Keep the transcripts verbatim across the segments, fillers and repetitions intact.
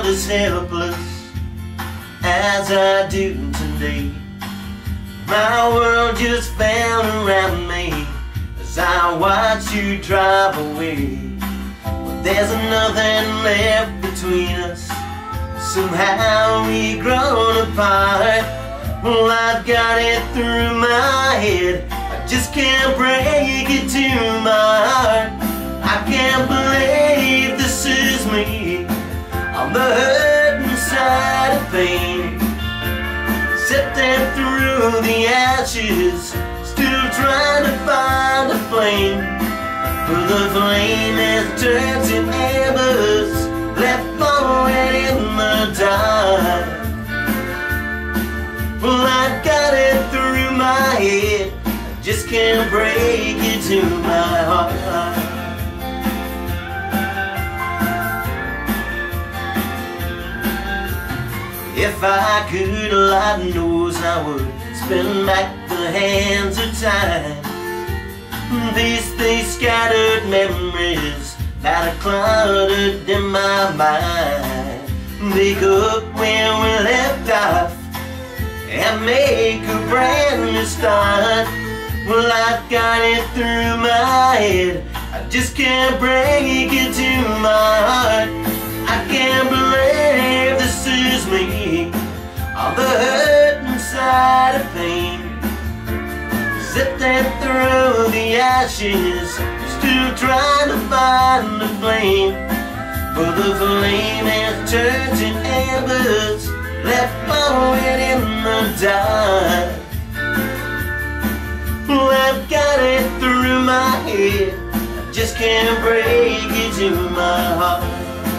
felt as helpless as I do today. My world just fell around me as I watch you drive away. But there's nothing left between us. Somehow we grown apart. Well, I've got it through my head, I just can't break it to my heart. I can't believe this is me. I'm the hurt inside of pain, sifting through the ashes, still trying to find a flame. But the flame has turned to embers, left falling in the dark. Well, I got it through my head, I just can't break it to my heart. If I could, Lord knows I would spin back the hands of time. These, these scattered memories that are cluttered in my mind, pick up where we left off and make a brand new start. Well, I've got it through my head, I just can't break it to my heart. I can't believe this is me. All the hurt inside of pain, sifting through the ashes, still trying to find the flame. But the flame has turned to embers, left falling in the dark. Well, I've got it through my head, I just can't break it to my heart.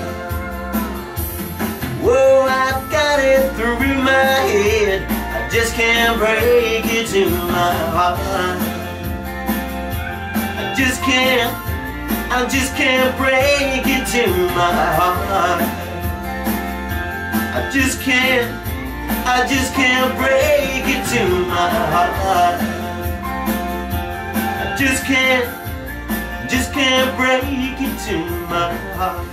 Whoa, I've got it through my head, I just can't break it to my heart. I just can't, I just can't break it to my heart. I just can't, I just can't break it to my heart. I just can't, just can't break it to my heart.